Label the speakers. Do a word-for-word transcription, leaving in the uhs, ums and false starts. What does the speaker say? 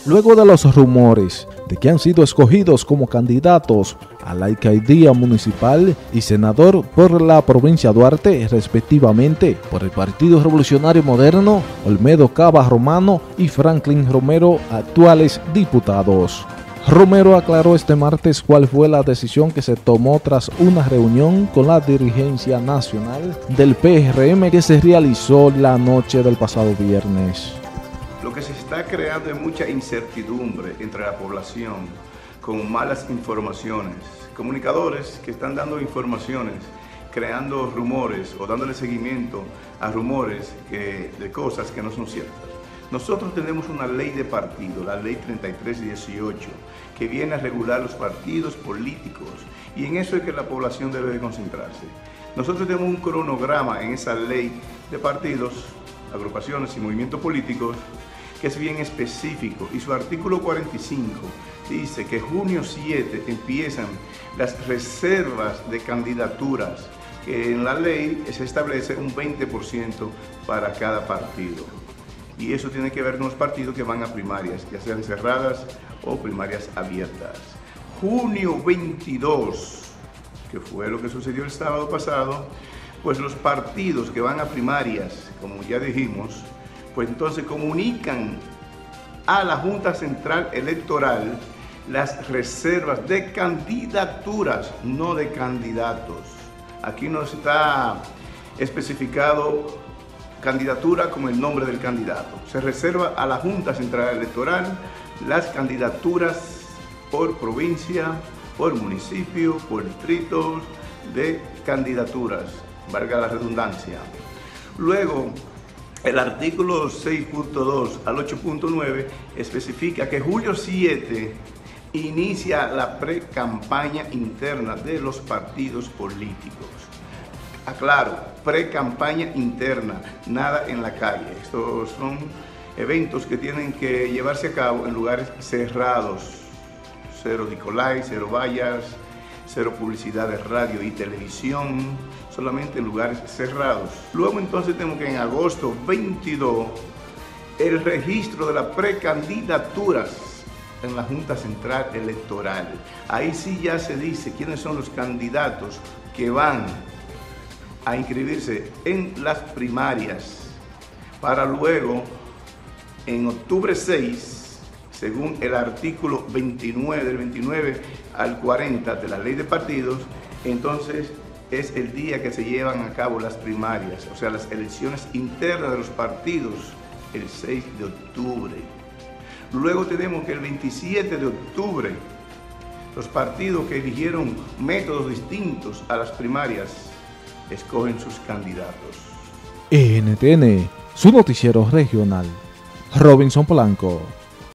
Speaker 1: Luego de los rumores de que han sido escogidos como candidatos a la alcaldía municipal y senador por la provincia de Duarte, respectivamente, por el Partido Revolucionario Moderno, Olmedo Cava Romano y Franklin Romero, actuales diputados. Romero aclaró este martes cuál fue la decisión que se tomó tras una reunión con la dirigencia nacional del P R M que se realizó la noche del pasado viernes.
Speaker 2: Lo que se está creando es mucha incertidumbre entre la población con malas informaciones. Comunicadores que están dando informaciones, creando rumores o dándole seguimiento a rumores que, de cosas que no son ciertas. Nosotros tenemos una ley de partido, la ley treinta y tres dieciocho, que viene a regular los partidos políticos, y en eso es que la población debe de concentrarse. Nosotros tenemos un cronograma en esa ley de partidos, agrupaciones y movimientos políticos, que es bien específico, y su artículo cuarenta y cinco dice que junio siete empiezan las reservas de candidaturas, que en la ley se establece un veinte por ciento para cada partido. Y eso tiene que ver con los partidos que van a primarias, ya sean cerradas o primarias abiertas. Junio veintidós, que fue lo que sucedió el sábado pasado, pues los partidos que van a primarias, como ya dijimos, pues entonces comunican a la Junta Central Electoral las reservas de candidaturas, no de candidatos. Aquí no está especificado candidatura como el nombre del candidato. Se reserva a la Junta Central Electoral las candidaturas por provincia, por municipio, por distritos de candidaturas, valga la redundancia. Luego, el artículo seis punto dos al ocho punto nueve especifica que julio siete inicia la pre-campaña interna de los partidos políticos. Aclaro, pre-campaña interna, nada en la calle. Estos son eventos que tienen que llevarse a cabo en lugares cerrados. Cero Nicolai, cero vallas, cero publicidad de radio y televisión, solamente en lugares cerrados. Luego entonces tenemos que en agosto veintidós, el registro de las precandidaturas en la Junta Central Electoral. Ahí sí ya se dice quiénes son los candidatos que van a inscribirse en las primarias, para luego, en octubre seis, según el artículo veintinueve, del veintinueve al cuarenta de la ley de partidos, entonces es el día que se llevan a cabo las primarias, o sea, las elecciones internas de los partidos, el seis de octubre. Luego tenemos que el veintisiete de octubre, los partidos que eligieron métodos distintos a las primarias, escogen sus candidatos.
Speaker 1: N T N, su noticiero regional. Robinson Polanco.